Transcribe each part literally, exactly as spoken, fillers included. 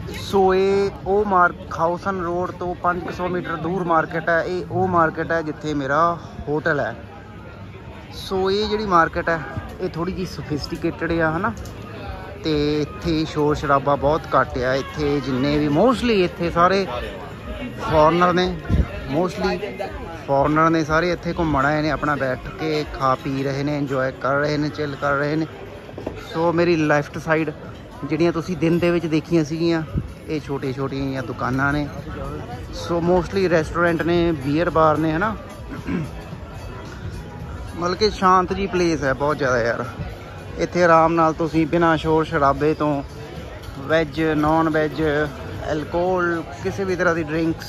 सो ये वो मार खाउसन रोड तो पाँच सौ मीटर दूर मार्केट है। ये वो मार्केट है जिथे मेरा होटल है। सो ये जी मार्केट है ये थोड़ी जी सोफिस्टिकेटेड है है ना। तो इत्थे शोर शराबा बहुत घट है। इत्थे जिन्ने भी मोस्टली इत्थे सारे फॉरनर ने मोस्टली फॉरनर ने सारे इत्थे घूमण आए ने, अपना बैठ के खा पी रहे हैं, इंजॉय कर रहे हैं, चिल कर रहे हैं। सो मेरी लेफ्ट साइड ਜਿਹੜੀਆਂ ਤੁਸੀਂ दिन ਦੇ ਵਿੱਚ ਦੇਖੀਆਂ ਸੀਗੀਆਂ ਇਹ ਛੋਟੇ ਛੋਟੀਆਂ ਦੁਕਾਨਾਂ ਨੇ। ਸੋ ਮੋਸਟਲੀ ਰੈਸਟੋਰੈਂਟ ਨੇ, ਬੀਅਰ ਬਾਰ ਨੇ, ਹੈ ਨਾ। ਮਤਲਬ ਕਿ ਸ਼ਾਂਤ ਜੀ ਪਲੇਸ ਹੈ ਬਹੁਤ ਜ਼ਿਆਦਾ ਯਾਰ। ਇੱਥੇ ਆਰਾਮ ਨਾਲ ਤੁਸੀਂ ਬਿਨਾਂ ਸ਼ੋਰ ਸ਼ਰਾਬੇ ਤੋਂ ਵੈਜ ਨੌਨ ਵੈਜ ਐਲਕੋਹਲ ਕਿਸੇ ਵੀ ਤਰ੍ਹਾਂ ਦੀ ਡਰਿੰਕਸ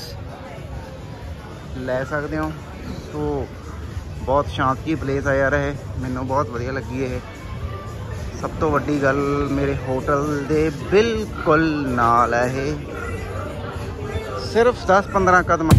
ਲੈ ਸਕਦੇ ਹੋ। ਸੋ ਬਹੁਤ ਸ਼ਾਂਤ ਜੀ ਪਲੇਸ ਹੈ ਯਾਰ। ਇਹ ਮੈਨੂੰ ਬਹੁਤ ਵਧੀਆ ਲੱਗੀ। ਇਹ सब तो वड्डी गल मेरे होटल दे बिल्कुल नाल है। ये सिर्फ दस पंद्रह कदम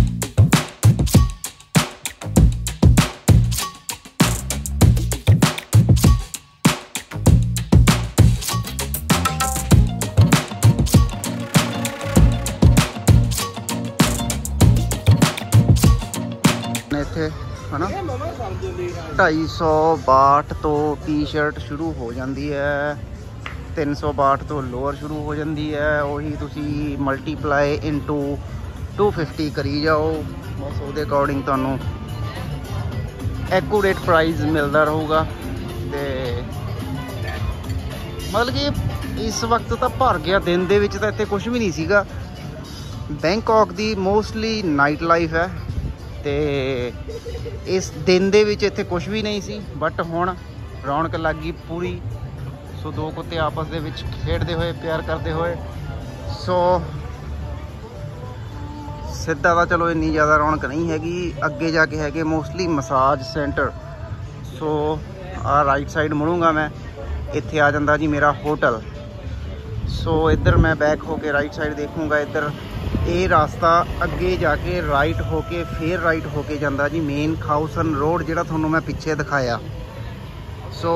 इत्थे है ना। ढाई सौ बाहठ तो टी शर्ट शुरू हो जाती है, तीन सौ बाहठ तो लोअर शुरू हो जाती है। उही तुसी मल्टीप्लाई इंटू टू फिफ्टी करी जाओ, बस वो अकॉर्डिंग तुहानू एक्यूरेट प्राइस मिलता रहूगा। तो मतलब कि इस वक्त तो भर गया, दिन दे विच तां इत्थे कुछ भी नहीं सीगा। बैंकॉक दी मोस्टली नाइट लाइफ है तो इस दिन दे विच इत्थे कुछ भी नहीं सी, बट हुण रौनक लग गई पूरी। सो दो कुत्ते आपस दे विच खेडदे होए, प्यार करते होए। सो सीधा तो चलो इन्नी ज़्यादा रौनक नहीं हैगी। अगे जाके हैगे मोस्टली मसाज सेंटर। सो आ राइट साइड मुड़ूंगा मैं, इत्थे आ जांदा जी मेरा होटल। सो इधर मैं बैक होके राइट साइड देखूँगा। इधर ये रास्ता अगे जाके राइट होके फिर राइट होके जाता जी मेन खाउसन रोड जिहड़ा तुहानूं मैं पिछे दिखाया। सो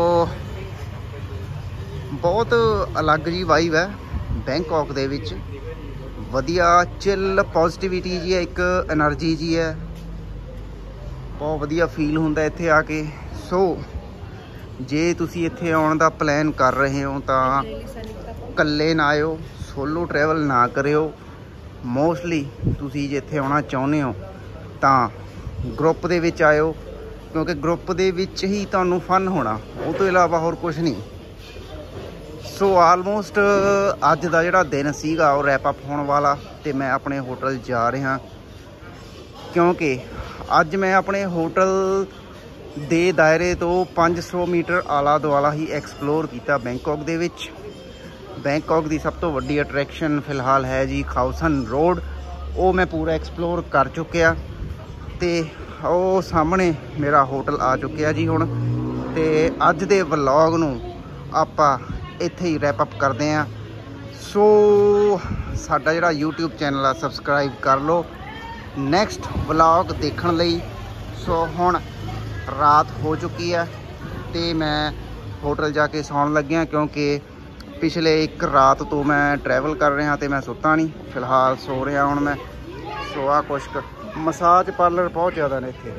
बहुत अलग जी वाइब है बैंकॉक दे विच। वधिया चिल पॉजिटिविटी जी है, एक एनर्जी जी है, बहुत वधिया फील हुंदा इत्थे आके। सो जे तुसी इत्थे आउण दा प्लान कर रहे हो तां कल्ले ना आयो, सोलो ट्रैवल ना करियो। मोस्टली तुसी जे इत्थे आउणा चाहुंदे हो तां ग्रुप दे विच आयो, क्योंकि ग्रुप दे विच ही तुहानूं फन होना, उस तो इलावा होर कुछ नहीं। सो आलमोस्ट अज दा जिहड़ा दिन सीगा वो रैप अप होने वाला, ते मैं अपने होटल जा रहा क्योंकि अज मैं अपने होटल दे दायरे तो पाँच सौ मीटर आला दुआला ही एक्सप्लोर किया बैंकॉक दे विच। बैंकॉक की सब तो वड्डी अट्रैक्शन फिलहाल है जी खाउसन रोड, वो मैं पूरा एक्सप्लोर कर चुकिया। तो वो सामने मेरा होटल आ चुकिया जी हुण। तो अज दे व्लॉग नूं आपां इत्थे ही रैप अप करते हैं। सो साडा जिहड़ा यूट्यूब चैनल आ सबसक्राइब कर लो नैक्सट व्लॉग देखण लई। सो हुण रात हो चुकी है तो मैं होटल जाके सौण लग्या, क्योंकि पिछले एक रात तो मैं ट्रैवल कर रहा तो मैं सुता नहीं, फिलहाल सो रहा हूँ मैं। सो आ कुछ मसाज पार्लर बहुत ज़्यादा ने इत्थे।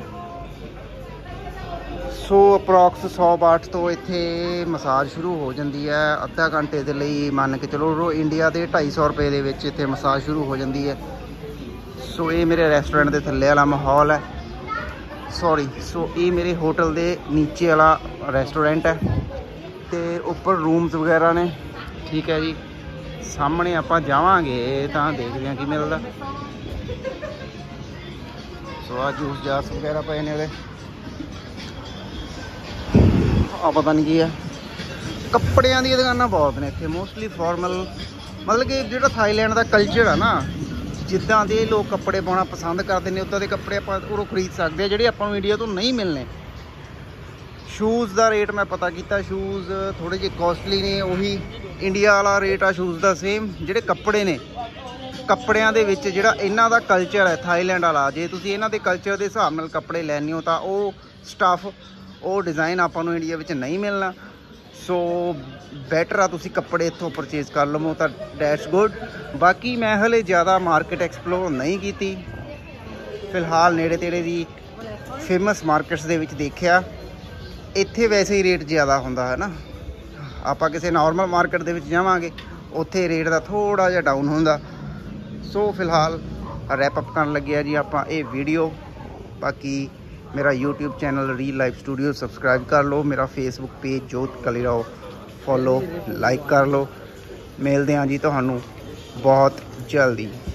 सो अप्रॉक्स सौ बाठ तो इत्थे मसाज शुरू हो जाती है। अद्धा घंटे के लिए मान के चलो रो इंडिया के ढाई सौ रुपये के विच इत्थे मसाज शुरू हो जाती है। सो ये मेरे रेस्टोरेंट के थल्ले वाला माहौल है, सॉरी। सो ये मेरे होटल के नीचे वाला रेस्टोरेंट है, तो उपर रूम्स वगैरह ने। ठीक है जी, सामने आपां जावांगे तां देखदे हां की मिलदा। सो आ जूस जास वगैरह पे ने आ पता नहीं की है। कपड़ियां दी दुकानां बहुत ने इत्थे, मोस्टली फॉर्मल। मतलब कि जिहड़ा थाईलैंड का कल्चर है ना, जिद्दां दे लोग कपड़े पाउणा पसंद करते हैं उदां दे कपड़े आपां उरों खरीद सकते हैं, जिहड़े आपां नूं इंडिया तो नहीं मिलने। शूज़ का रेट मैं पता किया, शूज़ थोड़े जे कॉस्टली ने। उही इंडिया वाला रेट आ शूज़ का सेम। जिहड़े कपड़े ने कपड़ियां दे विच जिहड़ा इन्हां दा कल्चर है थाईलैंड वाला, जे तुसीं इन्हां दे कल्चर के हिसाब नाल कपड़े लैने हो तां ओह स्टफ वो डिज़ाइन आपां नूं इंडिया विच नहीं मिलना। सो ਬੈਟਰ ਆ ਤੁਸੀਂ ਕੱਪੜੇ ਇੱਥੋਂ ਪਰਚੇਜ਼ ਕਰ ਲਵੋ ਤਾਂ ਡੈਸ਼ ਗੁੱਡ। ਬਾਕੀ ਮੈਂ ਹਲੇ ਜ਼ਿਆਦਾ ਮਾਰਕੀਟ ਐਕਸਪਲੋਰ ਨਹੀਂ ਕੀਤੀ, ਫਿਲਹਾਲ ਨੇੜੇ ਤੇੜੇ ਦੀ ਫੇਮਸ ਮਾਰਕੀਟਸ ਦੇ ਵਿੱਚ ਦੇਖਿਆ। ਇੱਥੇ ਵੈਸੇ ਹੀ ਰੇਟ ਜ਼ਿਆਦਾ ਹੁੰਦਾ ਹੈ ਨਾ, ਆਪਾਂ ਕਿਸੇ ਨਾਰਮਲ ਮਾਰਕੀਟ ਦੇ ਵਿੱਚ ਜਾਵਾਂਗੇ ਉੱਥੇ ਰੇਟ ਦਾ ਥੋੜ੍ਹਾ ਜਿਹਾ ਡਾਊਨ ਹੁੰਦਾ। ਸੋ ਫਿਲਹਾਲ ਰੈਪ ਅਪ ਕਰਨ ਲੱਗਿਆ ਜੀ ਆਪਾਂ ਇਹ ਵੀਡੀਓ। ਬਾਕੀ ਮੇਰਾ YouTube channel real life studio subscribe ਕਰ ਲਓ, ਮੇਰਾ ਫੇਸਬੁੱਕ ਪੇਜ ਜੋਤ ਕਲੀਰਾਓ ਫੋਲੋ ਲਾਈਕ ਕਰ ਲਓ। ਮਿਲਦੇ ਹਾਂ ਜੀ ਤੁਹਾਨੂੰ ਬਹੁਤ ਜਲਦੀ।